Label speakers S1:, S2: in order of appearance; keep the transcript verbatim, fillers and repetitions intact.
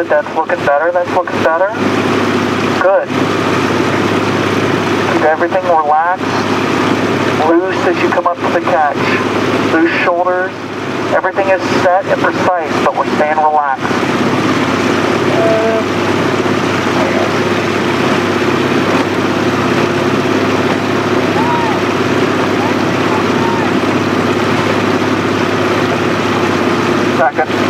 S1: that's looking better, that's looking better. Good. Keep everything relaxed. Loose as you come up to the catch. Loose shoulders. Everything is set and precise, but we're staying relaxed. Second.